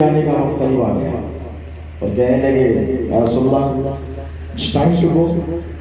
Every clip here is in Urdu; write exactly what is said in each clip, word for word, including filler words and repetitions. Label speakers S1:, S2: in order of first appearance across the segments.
S1: جانے کا وقت قریب آ گیا اور کہنے لگے یا رسول اللہ it's time to go.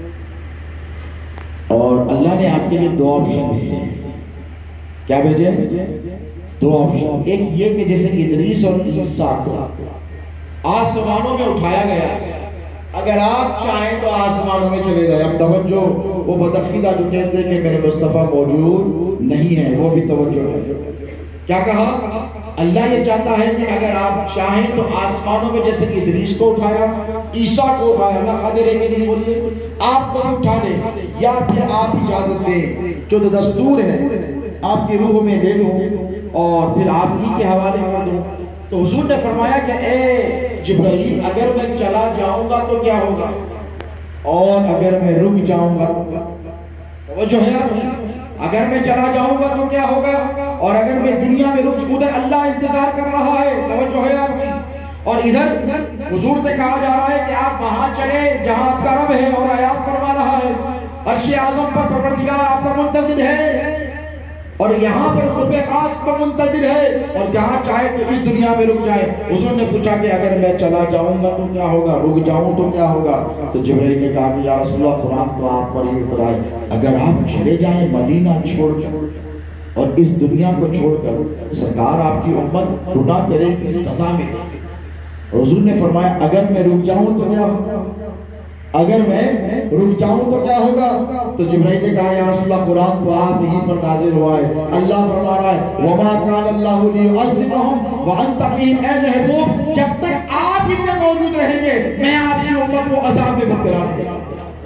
S1: اور اللہ نے آپ کے لیے دو آپشن بھیجے. کیا بھیجے؟ دو آپشن. ایک یہ کہ جیسے ادریس اور عیسیٰ کو آسمانوں میں اٹھایا گیا، اگر آپ چاہیں تو آسمانوں میں چلے گئے. اب توجہ، وہ بدعقیدہ جو کہتے ہیں کہ میرے مصطفیٰ موجود نہیں ہے، وہ بھی توجہ ہے. کیا کہا؟ اللہ یہ چاہتا ہے کہ اگر آپ چاہیں تو آسمانوں میں جیسے ادریس کو اٹھایا، عیسیٰ کو اٹھایا، اللہ قادر ہے کہ نہیں بولیے، آپ کو اٹھا لے، یا پھر آپ اجازت دیں جو دستور ہے آپ کی روح میں لے لوں اور پھر آپ ہی کے حوالے کر دوں. تو حضور نے فرمایا کہ اے جبرائیل، اگر میں چلا جاؤں گا تو کیا ہوگا، اور اگر میں رک جاؤں گا وہ جو ہے اگر میں چلا جاؤں گا تو کیا ہوگا، اور اگر میں دنیا میں رک. ادھر اللہ انتظار کر رہا ہے، توجہ ہے آپ کی، اور ادھر حضور سے کہا جا رہا ہے کہ آپ وہاں چلے جہاں آپ کا رب ہے، اور آیات فرما رہا ہے عرش اعظم پر پروردگار آپ کا منتظر ہے، اور یہاں پر خطب خاص پر منتظر ہے، اور جہاں چاہے تو اس دنیا میں رک جائے. حضور نے پوچھا کہ اگر میں چلا جاؤں گا تو کیا ہوگا، رک جاؤں تو کیا ہوگا. تو جبرائیل نے کہا کہ یا رسول اللہ قرآن تو آپ پر ہی اترا ہے، اگر آپ چلے جائیں مدینہ چھوڑ کر اور اس دنیا کو چھوڑ کر، سرکار آپ کی امت گناہ کرے گی، سزا ملے گی. حضور نے فرمایا اگر میں رک جاؤں تو کیا ہوگا، اگر میں رک جاؤں تو کیا ہوگا. تو جبرائیل نے کہا یا رسول اللہ قرآن تو آپ ہی پر نازل ہوا ہے. اللہ فرما رہا ہے وَمَا كَانَ اللَّهُ لِيُعَذِّبَهُمْ وَأَنْتَ فِيهِمْ. اے محبوب، جب تک آپ ہی میں موجود رہیں گے میں آپ کی امت کو عذاب میں مبتلا نہیں کروں.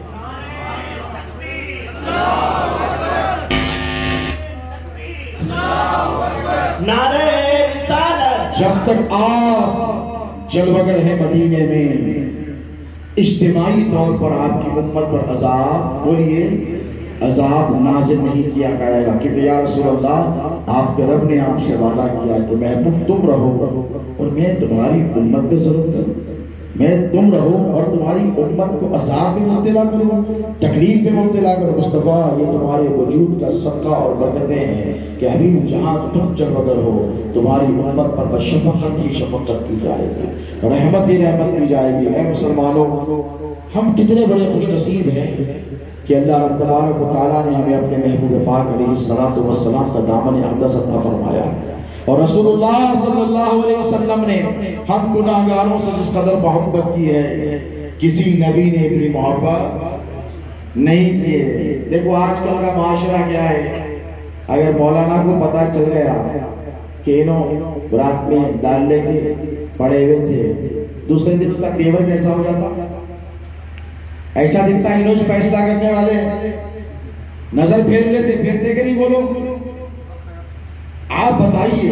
S2: نعرہ رسالت.
S1: جب تک آپ جلوگر ہیں مدینے میں، اجتماعی طور پر آپ کی امت پر عذاب بولیے عذاب نازل نہیں کیا جائے گا، کیونکہ یا رسول اللہ آپ کے رب نے آپ سے وعدہ کیا کہ محبوب تم رہو اور میں تمہاری امت پہ ضرور کروں، میں تم رہو اور تمہاری امت کو عذاب میں مبتلا کروں، تکلیف میں مبتلا کروں. مصطفیٰ یہ تمہارے وجود کا صدقہ اور برکتیں ہیں کہ حبیب جہاں تم جلوگر ہو تمہاری امت پر شفقت ہی شفقت کی جائے گی، رحمت ہی رحمت کی جائے گی. اے مسلمانوں، ہم کتنے بڑے خوش نصیب ہیں کہ اللہ رب تبارک و تعالیٰ نے ہمیں اپنے محبوب پاک علیہ الصلوۃ والسلام کا دامن اقدس عطا فرمایا، اور رسول اللہ صلی اللہ علیہ وسلم نے ہم گناہگاروں سے جس قدر محبت کی ہے کسی نبی نے اتنی محبت نہیں کی ہے. دیکھو آج کل کا معاشرہ کیا ہے، اگر مولانا کو پتہ چل گیا کہ انہوں رات میں دال لے کے پڑے ہوئے تھے، دوسرے دن اس کا تیور کیسا ہو جاتا، ایسا دکھتا ہے انہوں فیصلہ کرنے والے نظر پھیر لیتے پھیرتے کہ نہیں. بولو آپ بتائیے،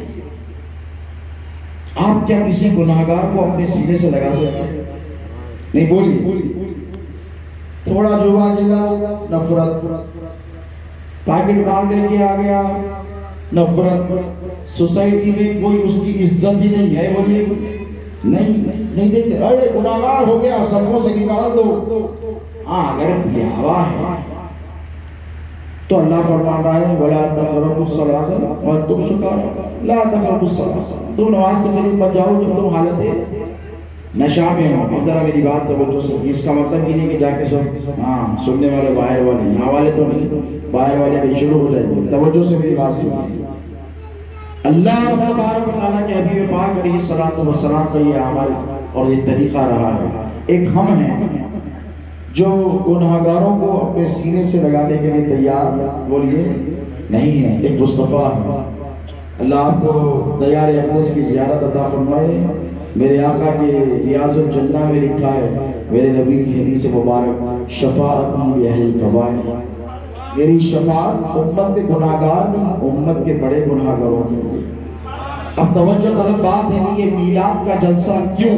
S1: آپ کیا کسی گناہگار کو اپنے سینے سے لگا سکتے ہیں؟ نہیں. بولیے تھوڑا جوا گلا نفرت، پاکٹ مار لے کے آ گیا نفرت، سوسائٹی میں کوئی اس کی عزت ہی نہیں ہے، بولیے نہیں نہیں دیتے، ارے گناہگار ہو گیا صفوں سے نکال دو. ہاں اگر بیاوا ہے تو اللہ فرما رہا ہے وَلَا تَقْرَبُوا الصَّلَاةَ وَأَنْتُمْ سُكَارَىٰ. لا تقربوا الصلاة، تم نماز کے قریب مت جاؤ جب تم حالت نشہ میں ہو. اب ذرا میری بات توجہ سے، اس کا مطلب یہ نہیں کہ جا کے سب ہاں سننے والے باہر والے، یہاں والے تو نہیں، باہر والے بھی شروع ہو جائیں گے. توجہ سے میری بات سنیے. اللہ تبارک و تعالیٰ کے حبیب پاک علیہ الصلوۃ والسلام کا یہ عمل اور یہ طریقہ رہا ہے. ایک ہم ہیں جو گناہگاروں کو اپنے سینے سے لگانے کے لیے تیار بولیے نہیں ہے، ایک مصطفیٰ ہے. اللہ آپ کو دیار اقدس کی زیارت عطا فرمائے. میرے آقا کے ریاض الجنہ میں لکھا ہے، میرے نبی کی حدیث مبارک شفاعتی لأہل الکبائر، میری شفاعت امت کے گناہگار نہیں، امت کے بڑے گناہگاروں کے لیے. اب توجہ طلب بات ہے کہ یہ میلاد کا جلسہ کیوں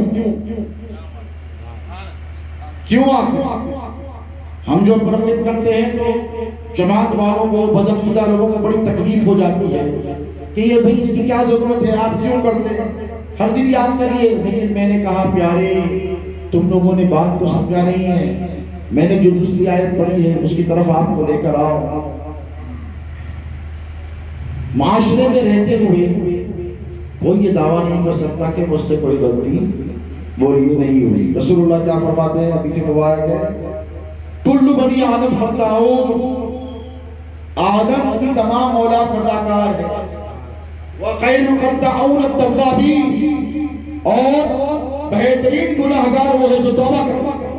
S1: کیوں آخر ہم جو منعقد کرتے ہیں تو جماعت والوں کو بدعقیدہ لوگوں کو بڑی تکلیف ہو جاتی ہے کہ یہ بھئی اس کی کیا ضرورت ہے، آپ کیوں کرتے ہیں، ہر دن یاد کریے. لیکن میں نے کہا پیارے تم لوگوں نے بات کو سمجھا نہیں ہے، میں نے جو دوسری آیت پڑھی ہے اس کی طرف آپ کو لے کر آؤ. معاشرے میں رہتے ہوئے وہ یہ دعویٰ نہیں کر سکتا کہ مجھ سے کوئی غلطی بولی نہیں ہوئی۔ رسول اللہ کیا فرماتے ہیں حدیث مبارک ہے، کل بنی آدم خطاؤن، آدم کی تمام اولاد خطاکار ہے، وخیر الخطاؤن التوابین، اور بہترین گناہگار وہ ہے جو توبہ کرتا ہے۔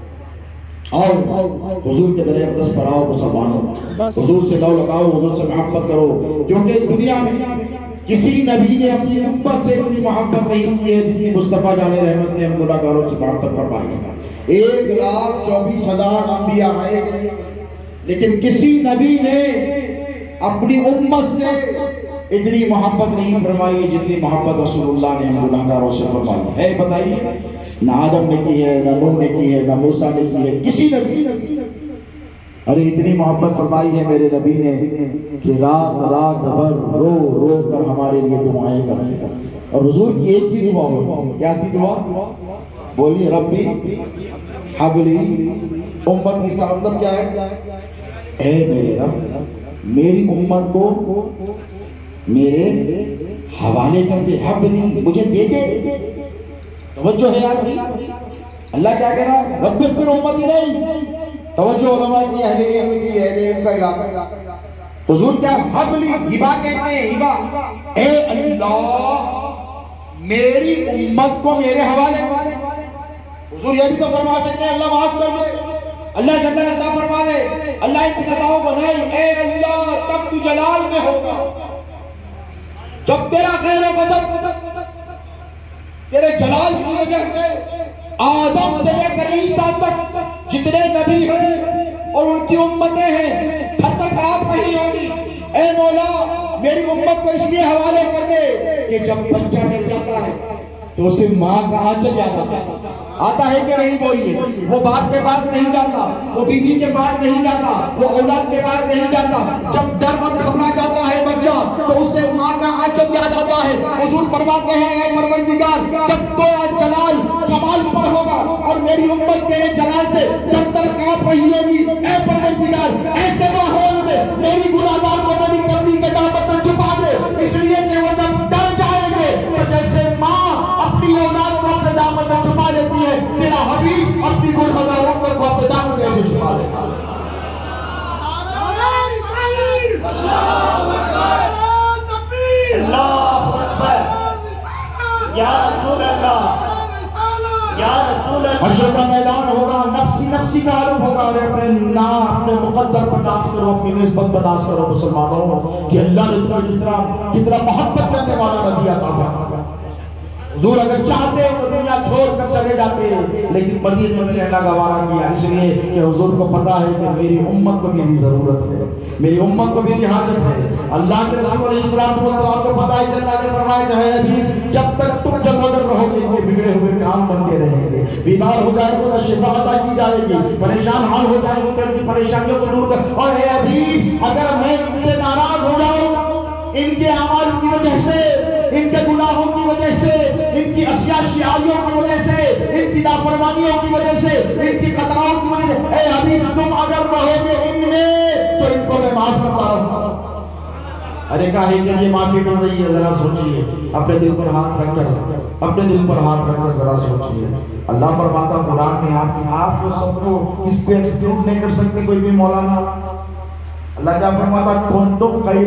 S1: اور حضور کے در اقدس پر آؤ مسلمانوں، حضور سے لو لگاؤ، حضور سے محبت کرو، کیونکہ دنیا میں کسی نبی نے اپنی امت سے اتنی محبت نہیں کی ہے جتنی مصطفیٰ جان رحمت نے ہم گناہگاروں سے محبت فرمائی ہے۔ ایک لاکھ چوبیس ہزار انبیاء آئے گئے، لیکن کسی نبی نے اپنی امت سے اتنی محبت نہیں فرمائی جتنی محبت رسول اللہ نے ہم گناہگاروں سے فرمائی ہے۔ بتائیے، نہ آدم نے کی ہے، نہ نوح نے کی ہے، نہ موسیٰ نے کی ہے، کسی نبی نے کی ہے۔ ارے اتنی محبت فرمائی ہے میرے نبی نے کہ رات رات بھر رو رو کر ہمارے لیے دعائیں کرتے ہیں۔ اور حضور کی ایک ہی دعا ہوتی، کیا تھی دعا؟ بولیے، ربی حبلی امت، اس کا مطلب کیا ہے؟ اے میرے رب، میری امت کو میرے حوالے کر دے، حبلی مجھے دے دے۔ توجہ ہے آپ کی، اللہ کیا کہہ رہا ہے؟ رب پھر امت نہیں، توجہ علماء کی، اہل علم کی، اہل علم کا علاقہ۔ حضور کیا حبلی، ہبا کہتے ہیں، ہبا، اے اللہ میری امت کو میرے حوالے۔ حضور یہ بھی تو فرما سکتے ہیں اللہ معاف کر دے، اللہ جنت عطا فرما دے، اللہ ان کی خطاؤں کو نہیں، اے اللہ تب تو جلال میں ہوگا جب تیرا خیر و فضل تیرے جلال کی وجہ سے آدم سے لے کر عیسیٰ تک جتنے نبی ہیں اور ان کی امتیں ہیں تھر تھر کانپ رہی ہوگی۔ اے مولا میری امت کو اس لیے حوالے کر دے کہ جب بچہ ڈر جاتا ہے تو اسے ماں کا آنچل یاد آتا ہے، آتا ہے کہ نہیں؟ بولیے، وہ باپ کے پاس نہیں جاتا، وہ بیوی کے پاس نہیں جاتا، وہ اولاد کے پاس نہیں جاتا، جب ڈر اور گھبرا جاتا ہے بچہ تو اسے ماں کا آنچل یاد آتا ہے۔ حضور فرماتے ہیں اے پروردگار جب تو جلال کمال پر ہوگا اور میری امت تیرے جلال سے تر تر کانپ رہی ہوگی، اے پروردگار ایسے ماحول میں میری گناہگار کو میری کمی کے دامن میں چھپا دے، اس لیے کہ وہ جب ڈر جائیں گے تو جیسے ماں اپنی اولاد کو اپنے دامن میں چھپا لیتی ہے، میرا حبیب اپنی گناہگاروں کو اپنے دامن میں ایسے چھپا لے گا۔
S2: اللہ اکبر، یا رسول اللہ، یا رسول اللہ۔
S1: حشر کا میدان ہوگا، نفسی نفسی کا عالم ہوگا، اور اپنے نام اپنے مقدر پر ناز کرو، اپنی نسبت پر ناز کرو مسلمانوں کہ اللہ نے تمہیں کتنا کتنا محبت کرنے والا نبی عطا فرمایا۔ حضور اگر چاہتے تو دنیا چھوڑ کر چلے جاتے، لیکن مدینے میں رہنا گوارا کیا، اس لیے کہ حضور کو پتا ہے کہ میری امت کو میری ضرورت ہے، میری امت کو میری حاجت ہے۔ اللہ کے رسول علیہ السلام کو پتا ہے کہ اللہ نے فرمایا کہ ہے ابھی جب تک تم جب بدر رہو گے یہ بگڑے ہوئے کام بنتے رہیں گے، بیمار ہو جائے تو شفا عطا کی جائے گی، پریشان حال ہو جائے تو ان کی پریشانیوں کو دور کر، اور اے ابھی اگر میں ان سے ناراض ہو جاؤں ان کے اعمال کی وجہ سے، ان کے گناہوں کی وجہ سے، ان کی اشیائیوں کی وجہ سے، ان کی نافرمانیوں کی وجہ سے، ان کی خطاؤں کی وجہ سے، اے حبیب تم اگر رہو گے ان میں تو ان کو میں معاف کرتا رہوں۔ ارے کہا کہ یہ معافی مل رہی ہے، ذرا سوچئے، اپنے دل پر ہاتھ رکھ کر اپنے دل پر ہاتھ رکھ کر ذرا سوچئے۔ اللہ فرماتا قرآن میں آپ آپ کو سب کو اس کو ایکسکیوز نہیں کر سکتے کوئی بھی مولانا۔ اللہ کیا فرماتا کنتم خیر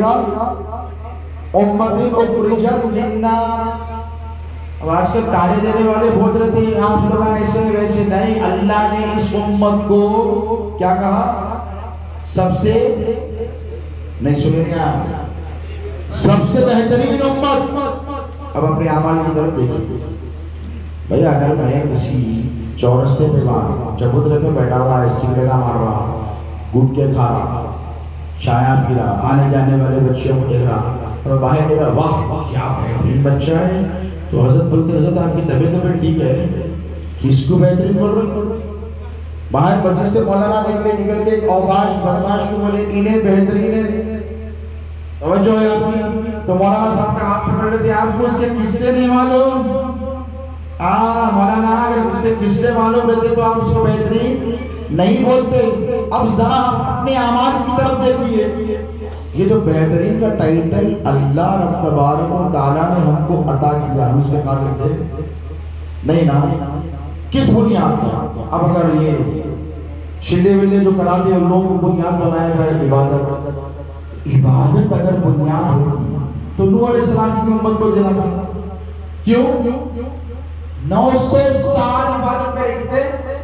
S1: امتی اخرجت للناس۔ اب آج کل تارے دینے والے بول رہے تھے آپ لوگ ایسے ویسے نہیں، اللہ نے اس امت کو کیا کہا؟ سب سے نہیں سنیں گے آپ، سب سے بہترین امت۔ اب اپنے اعمال کی طرف دیکھیں بھئی، اگر میں کسی چورستے پہ چبوترے پہ بیٹھا ہوا ہے، سگریٹا مار رہا، گٹکے کھا رہا، چائے پی رہا، آنے جانے والے بچوں کو دیکھ رہا اور باہر دیکھ رہا، واہ کیا بہترین بچہ ہے، تو حضرت بولتے حضرت آپ کی طبیعت طبیعت ٹھیک ہے، کس کو بہترین بول رہے؟ باہر مسجد سے مولانا نکلے نکل کے اوباش بدماش کو بولے انہیں بہترین ہے، توجہ ہے آپ کی، تو مولانا صاحب کا ہاتھ پکڑ لیتے آپ کو اس کے قصے نہیں معلوم۔ ہاں مولانا اگر اس کے قصے معلوم رہتے تو آپ اس کو بہترین نہیں بولتے۔ اب ذرا اپنے اعمال کی طرف دیکھیے، یہ جو بہترین کا ٹائٹل اللہ رب تبارک و تعالیٰ نے ہم کو عطا کیا، ہم اس سے قادر تھے نہیں نا؟ کس بنیاد پر؟ اب اگر یہ شلے ولے جو کراتے ہیں لوگوں کو بنیاد بنایا گیا عبادت، عبادت اگر بنیاد ہوتی تو نوح علیہ السلام کی امت کو دینا تھا، کیوں؟ نو سو سال عبادت کرے کتے؟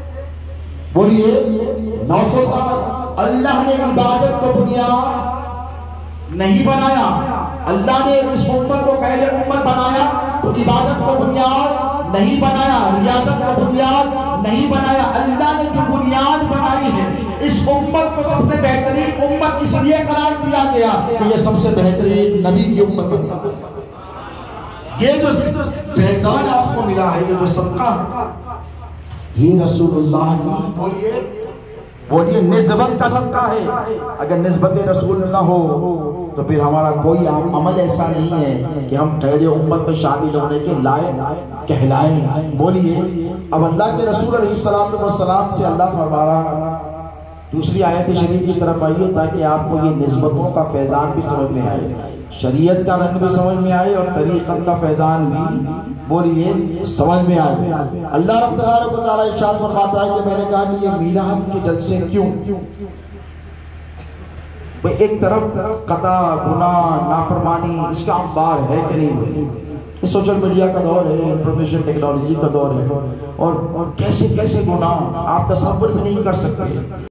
S1: بولیے نو سو سال۔ اللہ نے عبادت کو بنیاد نہیں بنایا، اللہ نے اس امت کو پہلے امت بنایا تو عبادت کو بنیاد نہیں بنایا، ریاضت کو بنیاد نہیں بنایا۔ اللہ نے جو بنیاد بنائی ہے اس امت کو سب سے بہترین امت اس لیے قرار دیا گیا کہ یہ سب سے بہترین نبی کی امت بنتا ہے۔ یہ جو فیضان آپ کو ملا ہے، یہ جو صدقہ، یہ رسول اللہ کی بولیے بولیے نسبت کا صدقہ ہے۔ اگر نسبت رسول اللہ ہو تو پھر ہمارا کوئی عمل ایسا نہیں ہے کہ ہم خیر امت میں شامل ہونے کے لائق کہلائیں۔ بولیے اب اللہ کے رسول علیہ السلام سے اللہ فرما رہا، دوسری آیت شریف کی طرف آئیے تاکہ آپ کو یہ نسبتوں کا فیضان بھی سمجھ میں آئے، شریعت کا رنگ بھی سمجھ میں آئے اور طریقت کا فیضان بھی بولیے سمجھ میں آئے۔ اللہ رب تبارک و تعالیٰ ارشاد فرماتا ہے کہ میں نے کہا کہ یہ میلاد کے جلسے کیوں؟ بھئی ایک طرف قطع، گناہ، نافرمانی اس کا انبار ہے کہ نہیں؟ یہ سوشل میڈیا کا دور ہے، انفارمیشن ٹیکنالوجی کا دور ہے، اور کیسے کیسے گناہ آپ تصور بھی نہیں کر سکتے۔